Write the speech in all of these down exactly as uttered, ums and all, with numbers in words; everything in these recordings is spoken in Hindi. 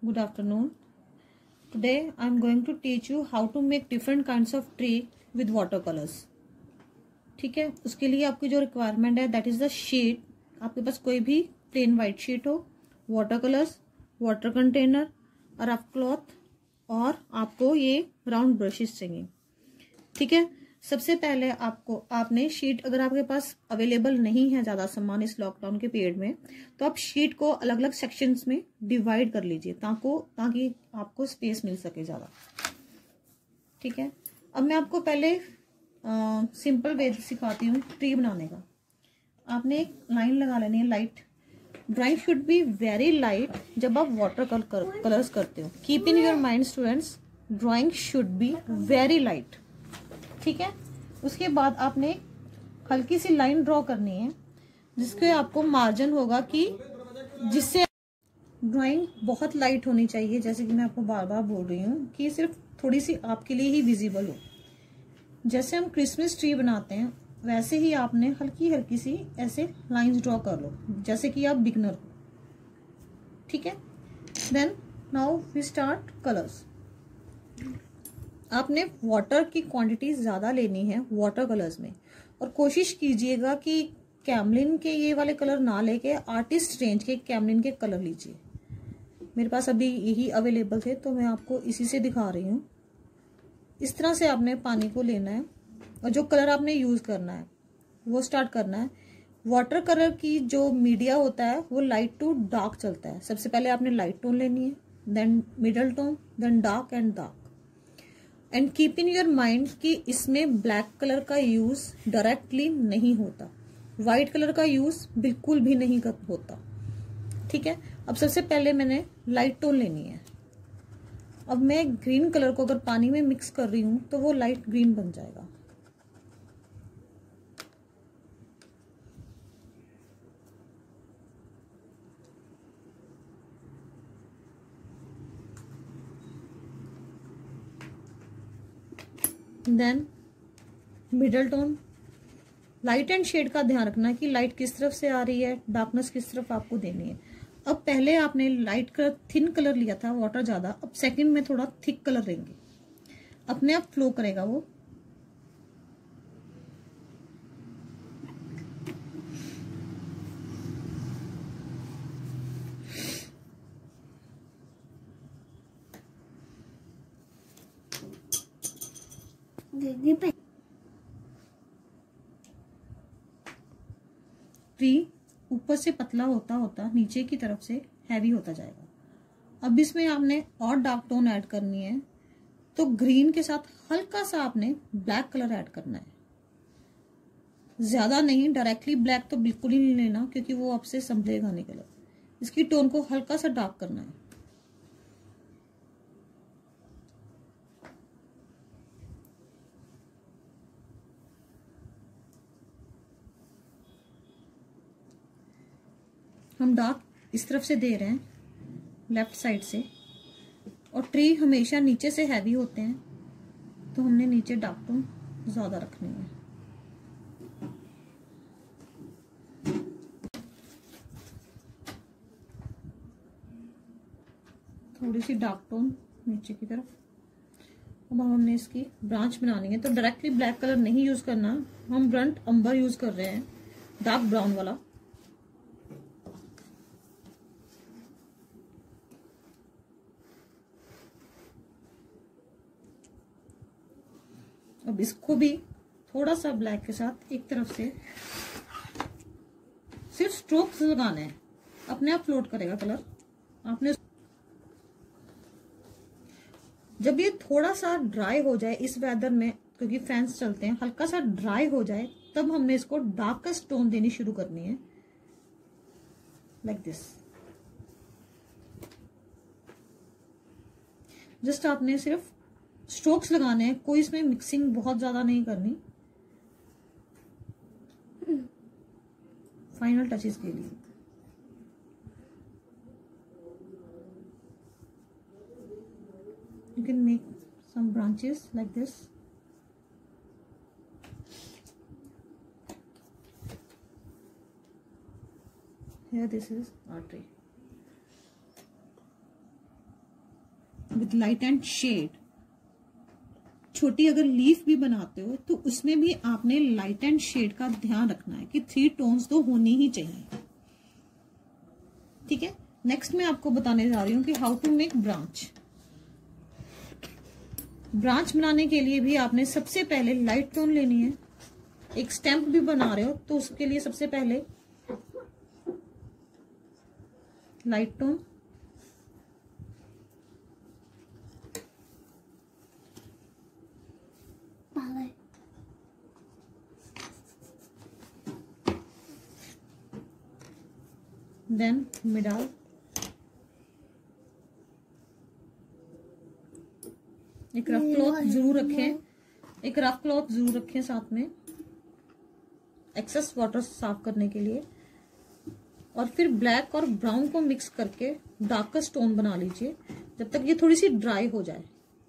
Good afternoon. Today I am going to teach you how to make different kinds of tree with watercolors. ठीक है, उसके लिए आपकी जो रिक्वायरमेंट है दैट इज द शीट. आपके पास कोई भी प्लेन वाइट शीट हो, water colours, water container, rough cloth और आपको ये राउंड ब्रशेस चाहिए. ठीक है, सबसे पहले आपको आपने शीट, अगर आपके पास अवेलेबल नहीं है ज्यादा सामान इस लॉकडाउन के पीरियड में, तो आप शीट को अलग अलग सेक्शंस में डिवाइड कर लीजिए ताको ताकि आपको स्पेस मिल सके ज्यादा. ठीक है, अब मैं आपको पहले सिंपल वे सिखाती हूँ ट्री बनाने का. आपने एक लाइन लगा लेनी है light. Drawing should be very light जब आप वाटर कलर कलर्स करते हो. Keep in your mind students, drawing should be very light. ठीक है, उसके बाद आपने हल्की सी लाइन ड्रॉ करनी है जिसके आपको मार्जिन होगा कि जिससे ड्राइंग बहुत लाइट होनी चाहिए. जैसे कि मैं आपको बार बार बोल रही हूँ कि सिर्फ थोड़ी सी आपके लिए ही विजिबल हो. जैसे हम क्रिसमस ट्री बनाते हैं वैसे ही आपने हल्की हल्की सी ऐसे लाइंस ड्रॉ कर लो जैसे कि आप बिगनर हो. ठीक है, then now we start colours. आपने वाटर की क्वांटिटी ज्यादा लेनी है वाटर कलर्स में, और कोशिश कीजिएगा कि कैमलिन के ये वाले कलर ना लेके आर्टिस्ट रेंज के कैमलिन के कलर लीजिए. मेरे पास अभी यही अवेलेबल थे तो मैं आपको इसी से दिखा रही हूँ. इस तरह से आपने पानी को लेना है और जो कलर आपने यूज करना है वो स्टार्ट करना है. वाटर कलर की जो मीडिया होता है वो लाइट टू डार्क चलता है. सबसे पहले आपने लाइट टोन लेनी है, then middle tone, then dark and dark. And keep in your mind कि इसमें ब्लैक कलर का यूज डायरेक्टली नहीं होता, व्हाइट कलर का यूज बिल्कुल भी नहीं होता. ठीक है, अब सबसे पहले मैंने लाइट टोन लेनी है. अब मैं ग्रीन कलर को अगर पानी में मिक्स कर रही हूं तो वो लाइट ग्रीन बन जाएगा. Then middle tone. Light and shade का ध्यान रखना कि लाइट किस तरफ से आ रही है, डार्कनेस किस तरफ आपको देनी है. अब पहले आपने लाइट कलर थिन कलर लिया था, वाटर ज्यादा. अब सेकंड में थोड़ा थिक कलर लेंगे, अपने आप फ्लो करेगा वो. ट्री ऊपर से पतला होता होता नीचे की तरफ से हैवी होता जाएगा. अब इसमें आपने और डार्क टोन ऐड करनी है तो ग्रीन के साथ हल्का सा आपने ब्लैक कलर ऐड करना है. ज्यादा नहीं, डायरेक्टली ब्लैक तो बिल्कुल ही नहीं लेना क्योंकि वो आपसे संभलेगा नहीं कलर. इसकी टोन को हल्का सा डार्क करना है. हम डार्क इस तरफ से दे रहे हैं लेफ्ट साइड से, और ट्री हमेशा नीचे से हैवी होते हैं तो हमने नीचे डार्क टोन ज्यादा रखनी है. थोड़ी सी डार्क टोन नीचे की तरफ. अब हमने इसकी ब्रांच बनानी है तो डायरेक्टली ब्लैक कलर नहीं यूज करना. हम ब्रंट अंबर यूज कर रहे हैं, डार्क ब्राउन वाला. अब इसको भी थोड़ा सा ब्लैक के साथ एक तरफ से सिर्फ स्ट्रोक्स लगाने हैं, अपने आप फ्लोट करेगा कलर. आपने जब ये थोड़ा सा ड्राई हो जाए इस वेदर में, क्योंकि फैंस चलते हैं, हल्का सा ड्राई हो जाए तब हमने इसको डार्केस्ट टोन देनी शुरू करनी है, लाइक दिस. जस्ट आपने सिर्फ स्ट्रोक्स लगाने हैं, कोई इसमें मिक्सिंग बहुत ज्यादा नहीं करनी. फाइनल टचेस के लिए you can make some branches like this. Here this is our tree. With light and shade. छोटी अगर लीफ भी बनाते हो तो उसमें भी आपने लाइट एंड शेड का ध्यान रखना है कि थ्री टोन्स तो होनी ही चाहिए। ठीक है, नेक्स्ट मैं आपको बताने जा रही हूँ कि how to make branch. Branch बनाने के लिए भी आपने सबसे पहले लाइट टोन लेनी है। एक स्टैम्प भी बना रहे हो तो उसके लिए सबसे पहले लाइट टोन, देन मिडल, एक रफ क्लॉथ जरूर रखें, एक रफ क्लॉथ जरूर रखें साथ में एक्सेस वाटर साफ करने के लिए। और फिर ब्लैक और ब्राउन को मिक्स करके डार्केस्ट टोन बना लीजिए जब तक ये थोड़ी सी ड्राई हो जाए।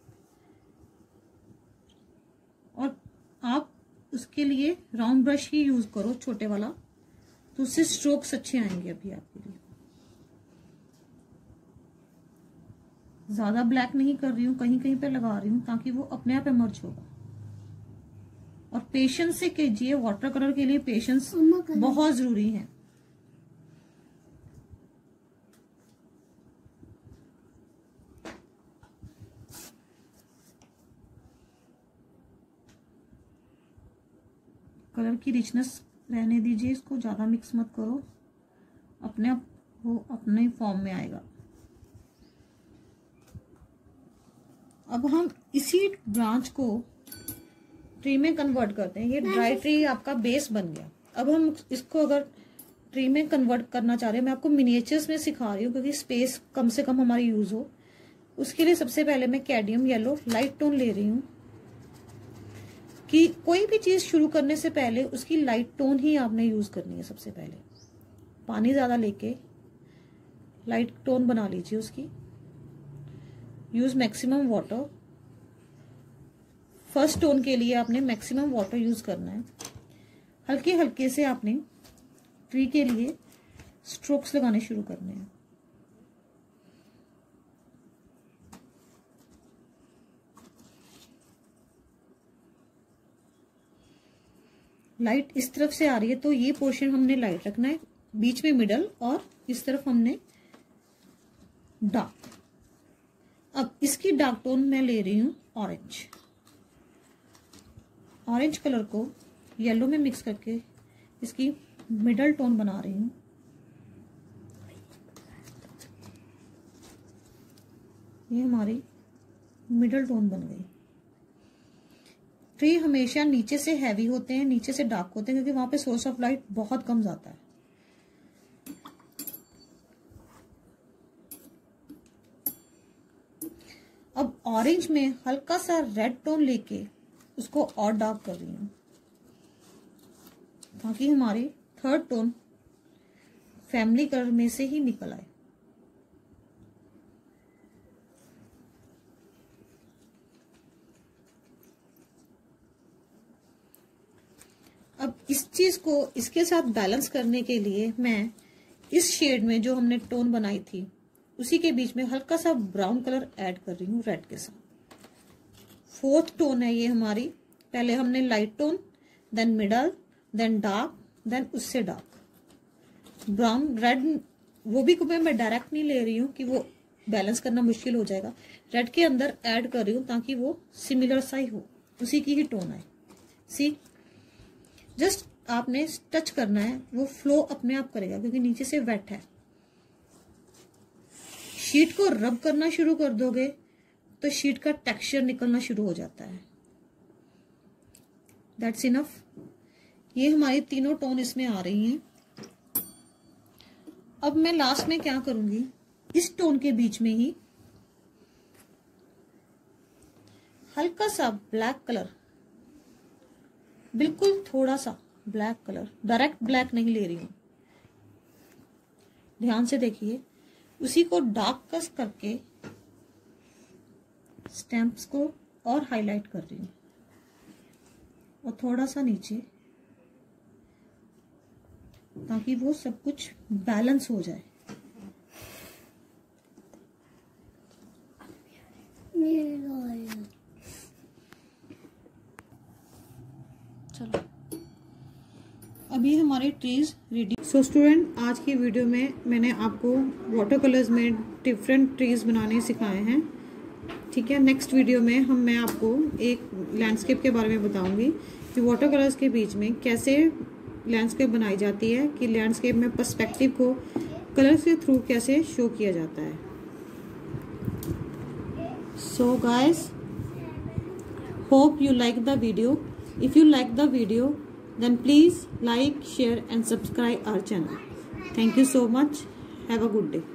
और आप उसके लिए राउंड ब्रश ही यूज करो, छोटे वाला, तो उससे स्ट्रोक्स अच्छे आएंगे अभी आपके लिए। ज्यादा ब्लैक नहीं कर रही हूँ, कहीं कहीं पे लगा रही हूँ ताकि वो अपने आप इमर्ज होगा। और पेशेंस से कीजिए, वाटर कलर के लिए पेशेंस बहुत जरूरी है। कलर की रिचनेस रहने दीजिए, इसको ज्यादा मिक्स मत करो, अपने आप वो अपने फॉर्म में आएगा। अब हम इसी ब्रांच को ट्री में कन्वर्ट करते हैं। ये ड्राई ट्री आपका बेस बन गया। अब हम इसको अगर ट्री में कन्वर्ट करना चाह रहे हैं, मैं आपको मिनिएचर्स में सिखा रही हूँ क्योंकि स्पेस कम से कम हमारी यूज हो। उसके लिए सबसे पहले मैं कैडमियम येलो लाइट टोन ले रही हूँ कि कोई भी चीज शुरू करने से पहले उसकी लाइट टोन ही आपने यूज करनी है। सबसे पहले पानी ज्यादा लेके लाइट टोन बना लीजिए उसकी। Use maximum water. First tone के लिए आपने मैक्सिमम वाटर यूज करना है। हल्के हल्के से आपने ट्री के लिए स्ट्रोक्स लगाने शुरू करने हैं। लाइट इस तरफ से आ रही है तो ये पोर्शन हमने लाइट रखना है, बीच में मिडल, और इस तरफ हमने डार्क। अब इसकी डार्क टोन मैं ले रही हूं ऑरेंज। ऑरेंज कलर को येलो में मिक्स करके इसकी मिडल टोन बना रही हूं। ये हमारी मिडल टोन बन गई। ट्री हमेशा नीचे से हैवी होते हैं, नीचे से डार्क होते हैं क्योंकि वहां पे सोर्स ऑफ लाइट बहुत कम जाता है। अब ऑरेंज में हल्का सा रेड टोन लेके उसको और डार्क कर रही हूं ताकि हमारी थर्ड टोन फैमिली कलर में से ही निकल आए। अब इस चीज को इसके साथ बैलेंस करने के लिए मैं इस शेड में जो हमने टोन बनाई थी उसी के बीच में हल्का सा ब्राउन कलर ऐड कर रही हूँ रेड के साथ। फोर्थ टोन है ये हमारी। पहले हमने light tone, then middle, then dark, then उससे डार्क ब्राउन रेड। वो भी मैं डायरेक्ट नहीं ले रही हूँ कि वो बैलेंस करना मुश्किल हो जाएगा। रेड के अंदर ऐड कर रही हूँ ताकि वो सिमिलर सा ही हो, उसी की ही टोन आए। सी जस्ट आपने टच करना है, वो फ्लो अपने आप करेगा क्योंकि नीचे से वेट है। शीट को रब करना शुरू कर दोगे तो शीट का टेक्सचर निकलना शुरू हो जाता है। That's enough. ये हमारी तीनों टोन इसमें आ रही हैं। अब मैं लास्ट में क्या करूंगी, इस टोन के बीच में ही हल्का सा ब्लैक कलर, बिल्कुल थोड़ा सा ब्लैक कलर, डायरेक्ट ब्लैक नहीं ले रही हूं, ध्यान से देखिए। उसी को डार्क कस करके स्टैम्प्स को और हाईलाइट कर रही हूं और थोड़ा सा नीचे ताकि वो सब कुछ बैलेंस हो जाए। चलो अभी हमारे ट्रीज रेडी। सो स्टूडेंट, आज की वीडियो में मैंने आपको वाटर कलर्स में डिफरेंट ट्रीज बनाने सिखाए हैं। ठीक है, नेक्स्ट वीडियो में हम मैं आपको एक लैंडस्केप के बारे में बताऊंगी कि वाटर कलर्स के बीच में कैसे लैंडस्केप बनाई जाती है, कि लैंडस्केप में पर्सपेक्टिव को कलर्स के थ्रू कैसे शो किया जाता है। So guys, hope you like the video. If you like the video, then please like, share and subscribe our channel. Thank you so much. Have a good day.